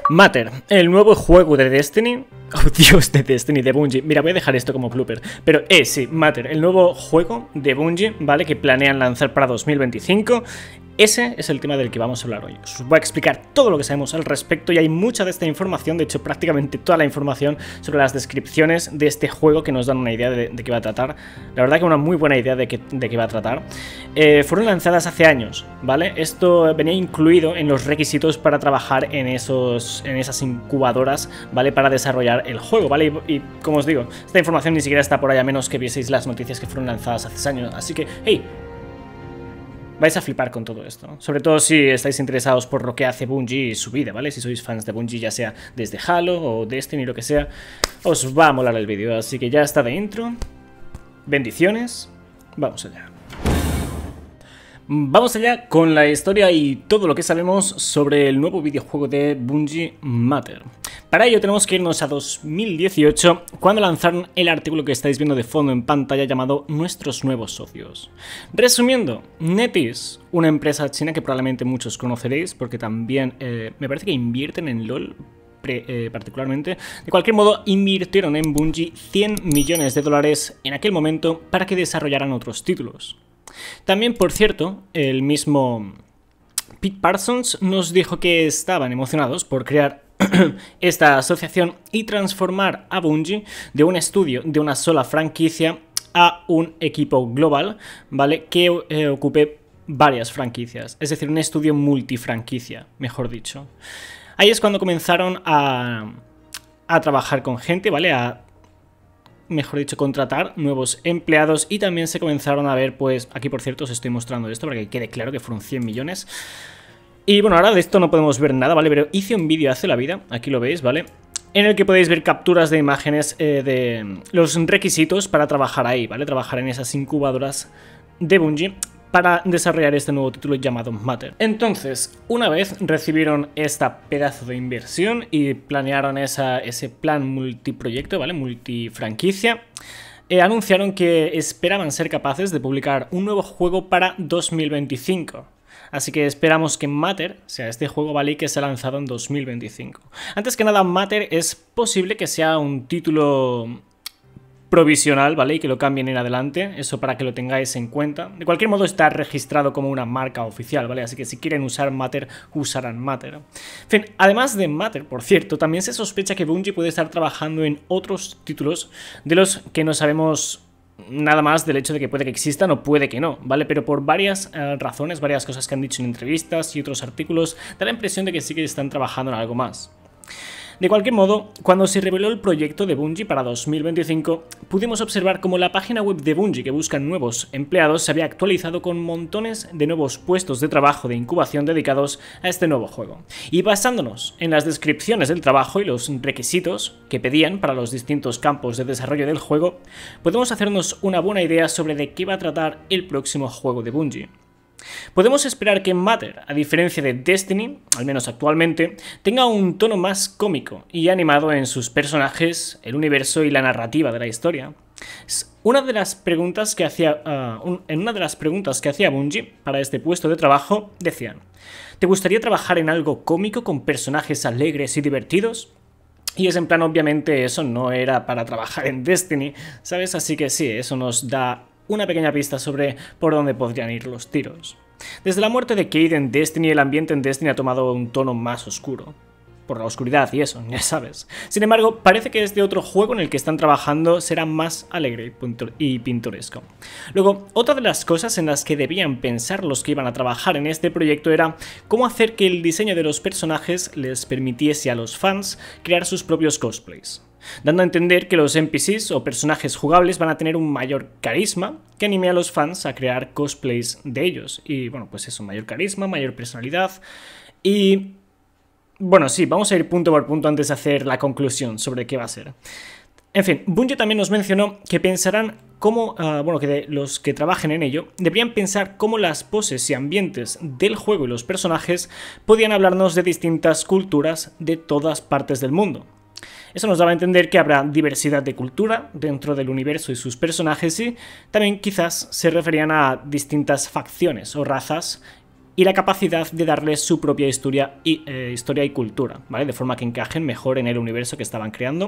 Matter, el nuevo juego de Destiny. Oh, Dios, de Destiny, de Bungie. Mira, voy a dejar esto como blooper. Pero sí, Matter, el nuevo juego de Bungie, ¿vale? Que planean lanzar para 2025. Ese es el tema del que vamos a hablar hoy. Os voy a explicar todo lo que sabemos al respecto y hay mucha de esta información, de hecho prácticamente toda la información sobre las descripciones de este juego que nos dan una idea de qué va a tratar. La verdad que una muy buena idea de qué va a tratar. Fueron lanzadas hace años, ¿vale? Esto venía incluido en los requisitos para trabajar en esas incubadoras, ¿vale? Para desarrollar el juego, ¿vale? Y como os digo, esta información ni siquiera está por ahí a menos que vieseis las noticias que fueron lanzadas hace años. Así que, hey, vais a flipar con todo esto, ¿no? Sobre todo si estáis interesados por lo que hace Bungie y su vida, ¿vale? Si sois fans de Bungie, ya sea desde Halo o Destiny, lo que sea, os va a molar el vídeo. Así que ya está de intro. Bendiciones. Vamos allá. Vamos allá con la historia y todo lo que sabemos sobre el nuevo videojuego de Bungie, Matter. Para ello tenemos que irnos a 2018, cuando lanzaron el artículo que estáis viendo de fondo en pantalla llamado Nuestros nuevos socios. Resumiendo, NetEase, una empresa china que probablemente muchos conoceréis porque también me parece que invierten en LoL particularmente. De cualquier modo, invirtieron en Bungie 100 millones de dólares en aquel momento para que desarrollaran otros títulos. También, por cierto, el mismo Pete Parsons nos dijo que estaban emocionados por crear esta asociación y transformar a Bungie de un estudio de una sola franquicia a un equipo global, ¿vale? Que ocupe varias franquicias, es decir, un estudio multifranquicia, mejor dicho. Ahí es cuando comenzaron a trabajar con gente, ¿vale? Mejor dicho, contratar nuevos empleados y también se comenzaron a ver, pues, aquí por cierto os estoy mostrando esto para que quede claro que fueron 100 millones. Y bueno, ahora de esto no podemos ver nada, ¿vale? Pero hice un vídeo hace la vida, aquí lo veis, ¿vale? En el que podéis ver capturas de imágenes de los requisitos para trabajar ahí, ¿vale? Trabajar en esas incubadoras de Bungie para desarrollar este nuevo título llamado Matter. Entonces, una vez recibieron esta pedazo de inversión y planearon ese plan multiproyecto, ¿vale? Multifranquicia, anunciaron que esperaban ser capaces de publicar un nuevo juego para 2025. Así que esperamos que Matter sea este juego, ¿vale? Y que sea lanzado en 2025. Antes que nada, Matter es posible que sea un título provisional, ¿vale? Y que lo cambien en adelante, eso para que lo tengáis en cuenta. De cualquier modo está registrado como una marca oficial, ¿vale? Así que si quieren usar Matter, usarán Matter. En fin, además de Matter, por cierto, también se sospecha que Bungie puede estar trabajando en otros títulos de los que no sabemos nada más del hecho de que puede que existan o puede que no, ¿vale? Pero por varias razones, varias cosas que han dicho en entrevistas y otros artículos, da la impresión de que sí que están trabajando en algo más. De cualquier modo, cuando se reveló el proyecto de Bungie para 2025, pudimos observar cómo la página web de Bungie que buscan nuevos empleados se había actualizado con montones de nuevos puestos de trabajo de incubación dedicados a este nuevo juego. Y basándonos en las descripciones del trabajo y los requisitos que pedían para los distintos campos de desarrollo del juego, podemos hacernos una buena idea sobre de qué va a tratar el próximo juego de Bungie. Podemos esperar que Matter, a diferencia de Destiny, al menos actualmente, tenga un tono más cómico y animado en sus personajes, el universo y la narrativa de la historia. Una de las preguntas que hacía Bungie para este puesto de trabajo decían: ¿te gustaría trabajar en algo cómico con personajes alegres y divertidos? Y es en plan, obviamente eso no era para trabajar en Destiny, ¿sabes? Así que sí, eso nos da una pequeña pista sobre por dónde podrían ir los tiros. Desde la muerte de Cayde en Destiny, el ambiente en Destiny ha tomado un tono más oscuro. Por la oscuridad y eso, ya sabes. Sin embargo, parece que este otro juego en el que están trabajando será más alegre y pintoresco. Luego, otra de las cosas en las que debían pensar los que iban a trabajar en este proyecto era cómo hacer que el diseño de los personajes les permitiese a los fans crear sus propios cosplays, dando a entender que los NPCs o personajes jugables van a tener un mayor carisma que anime a los fans a crear cosplays de ellos. Y bueno, pues eso, mayor carisma, mayor personalidad y bueno, sí, vamos a ir punto por punto antes de hacer la conclusión sobre qué va a ser. En fin, Bungie también nos mencionó que pensarán cómo, que los que trabajen en ello deberían pensar cómo las poses y ambientes del juego y los personajes podían hablarnos de distintas culturas de todas partes del mundo. Eso nos daba a entender que habrá diversidad de cultura dentro del universo y sus personajes y también quizás se referían a distintas facciones o razas y la capacidad de darles su propia historia y cultura, ¿vale? De forma que encajen mejor en el universo que estaban creando.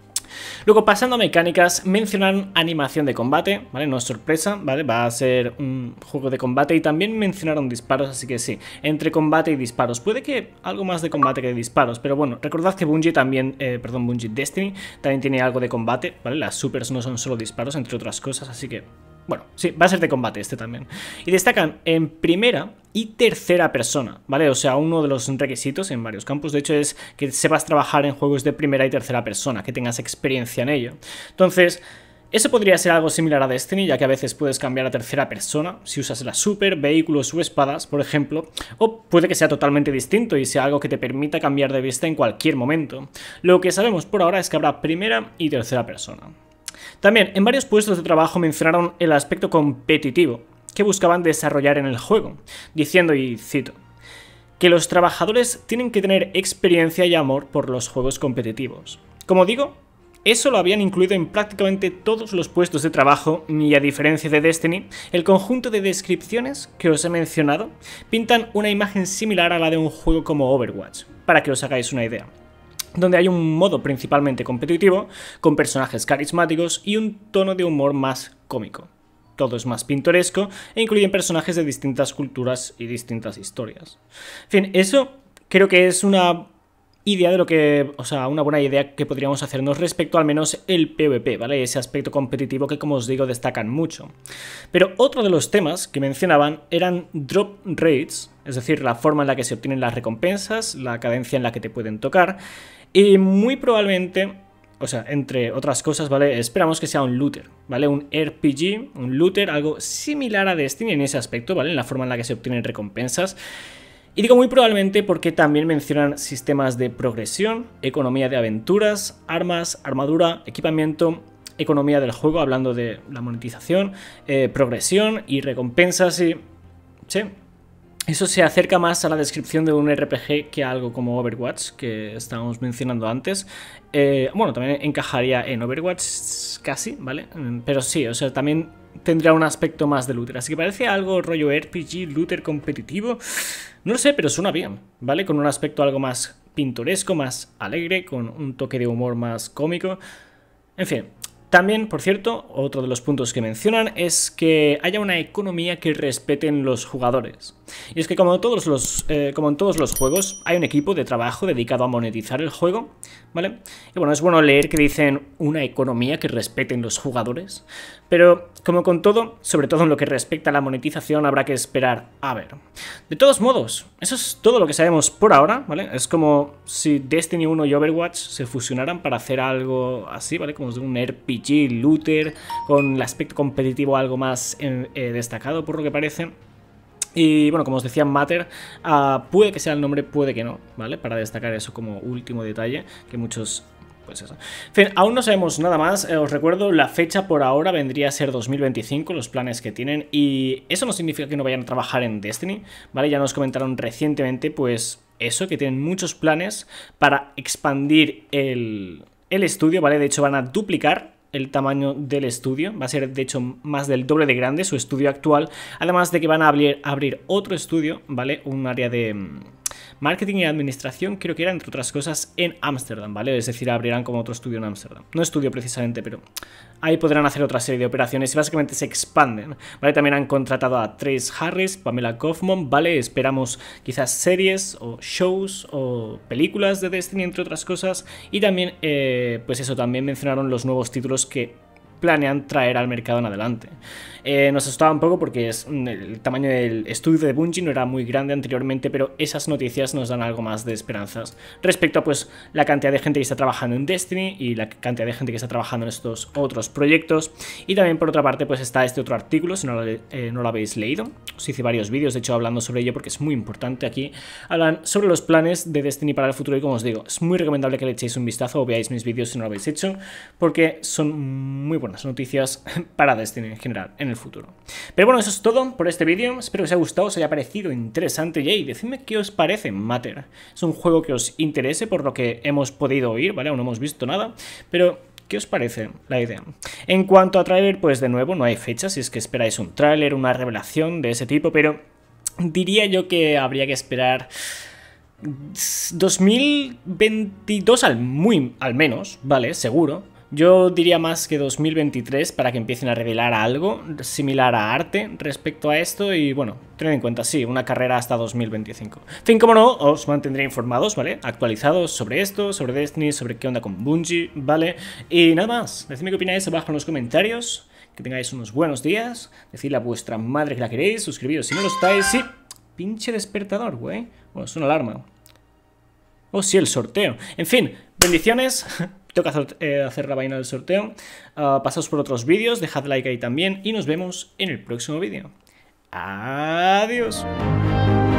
Luego, pasando a mecánicas, mencionaron animación de combate, ¿vale? No es sorpresa, ¿vale? Va a ser un juego de combate y también mencionaron disparos, así que sí, entre combate y disparos. Puede que algo más de combate que de disparos, pero bueno, recordad que Bungie también, Bungie Destiny también tiene algo de combate, ¿vale? Las supers no son solo disparos, entre otras cosas, así que... Bueno, sí, va a ser de combate este también. Y destacan en primera y tercera persona, ¿vale? O sea, uno de los requisitos en varios campos, de hecho, es que sepas trabajar en juegos de primera y tercera persona, que tengas experiencia en ello. Entonces, eso podría ser algo similar a Destiny, ya que a veces puedes cambiar a tercera persona si usas la super, vehículos o espadas, por ejemplo, o puede que sea totalmente distinto y sea algo que te permita cambiar de vista en cualquier momento. Lo que sabemos por ahora es que habrá primera y tercera persona. También, en varios puestos de trabajo mencionaron el aspecto competitivo que buscaban desarrollar en el juego, diciendo, y cito, que los trabajadores tienen que tener experiencia y amor por los juegos competitivos. Como digo, eso lo habían incluido en prácticamente todos los puestos de trabajo y, a diferencia de Destiny, el conjunto de descripciones que os he mencionado pintan una imagen similar a la de un juego como Overwatch, para que os hagáis una idea, donde hay un modo principalmente competitivo, con personajes carismáticos y un tono de humor más cómico. Todo es más pintoresco e incluyen personajes de distintas culturas y distintas historias. En fin, eso creo que es una idea de lo que, o sea, una buena idea que podríamos hacernos respecto al menos el PvP, ¿vale? Ese aspecto competitivo que, como os digo, destacan mucho. Pero otro de los temas que mencionaban eran drop rates, es decir, la forma en la que se obtienen las recompensas, la cadencia en la que te pueden tocar, y muy probablemente, o sea, entre otras cosas, ¿vale? Esperamos que sea un looter, ¿vale? Un RPG, un looter, algo similar a Destiny en ese aspecto, ¿vale? En la forma en la que se obtienen recompensas. Y digo muy probablemente porque también mencionan sistemas de progresión, economía de aventuras, armas, armadura, equipamiento, economía del juego, hablando de la monetización, progresión y recompensas y... sí. Eso se acerca más a la descripción de un RPG que a algo como Overwatch, que estábamos mencionando antes. Bueno, también encajaría en Overwatch casi, ¿vale? Pero sí, o sea, también tendría un aspecto más de looter. Así que parece algo rollo RPG, looter competitivo. No lo sé, pero suena bien, ¿vale? Con un aspecto algo más pintoresco, más alegre, con un toque de humor más cómico. En fin. También, por cierto, otro de los puntos que mencionan es que haya una economía que respeten los jugadores. Y es que como en todos los juegos, hay un equipo de trabajo dedicado a monetizar el juego, ¿vale? Y bueno, es bueno leer que dicen una economía que respeten los jugadores, pero como con todo, sobre todo en lo que respecta a la monetización, habrá que esperar a ver. De todos modos, eso es todo lo que sabemos por ahora, ¿vale? Es como si Destiny 1 y Overwatch se fusionaran para hacer algo así, ¿vale? Como un RPG, looter, con el aspecto competitivo algo más destacado, por lo que parece. Y bueno, como os decía, Matter, puede que sea el nombre, puede que no, ¿vale? Para destacar eso como último detalle, que muchos... pues eso. En fin, aún no sabemos nada más. Os recuerdo, la fecha por ahora vendría a ser 2025, los planes que tienen, y eso no significa que no vayan a trabajar en Destiny, ¿vale? Ya nos comentaron recientemente, pues eso, que tienen muchos planes para expandir el estudio, ¿vale? De hecho, van a duplicar el tamaño del estudio, va a ser de hecho más del doble de grande su estudio actual, además de que van a abrir otro estudio, ¿vale? Un área de marketing y administración, creo que era, entre otras cosas, en Ámsterdam, ¿vale? Es decir, abrirán como otro estudio en Ámsterdam. No estudio precisamente, pero ahí podrán hacer otra serie de operaciones y básicamente se expanden, ¿vale? También han contratado a Trace Harris, Pamela Kaufman, ¿vale? Esperamos quizás series o shows o películas de Destiny, entre otras cosas. Y también, pues eso, también mencionaron los nuevos títulos que planean traer al mercado en adelante. Nos asustaba un poco porque el tamaño del estudio de Bungie no era muy grande anteriormente, pero esas noticias nos dan algo más de esperanzas respecto a pues la cantidad de gente que está trabajando en Destiny y la cantidad de gente que está trabajando en estos otros proyectos. Y también, por otra parte, pues está este otro artículo, si no lo habéis leído. Os hice varios vídeos, de hecho, hablando sobre ello porque es muy importante. Aquí hablan sobre los planes de Destiny para el futuro y, como os digo, es muy recomendable que le echéis un vistazo o veáis mis vídeos si no lo habéis hecho, porque son muy buenas noticias para Destiny en general en el futuro. Pero bueno, eso es todo por este vídeo. Espero que os haya gustado, os haya parecido interesante. Y decidme qué os parece Matter. ¿Es un juego que os interese por lo que hemos podido oír? ¿Vale? Aún no hemos visto nada, pero ¿qué os parece la idea? En cuanto a tráiler, pues de nuevo no hay fecha, si es que esperáis un tráiler, una revelación de ese tipo, pero diría yo que habría que esperar 2022 al menos, ¿vale? Seguro. Yo diría más que 2023 para que empiecen a revelar algo similar a Arte respecto a esto y, bueno, tened en cuenta, sí, una carrera hasta 2025. En fin, como no, os mantendré informados, ¿vale? Actualizados sobre esto, sobre Destiny, sobre qué onda con Bungie, ¿vale? Y nada más, decidme qué opináis abajo en los comentarios, que tengáis unos buenos días, decidle a vuestra madre que la queréis, suscribiros si no lo estáis, sí, pinche despertador, güey. Bueno, es una alarma. Oh, sí, el sorteo. En fin, bendiciones. Tengo que hacer la vaina del sorteo. Pasaos por otros vídeos, dejad like ahí también y nos vemos en el próximo vídeo. Adiós.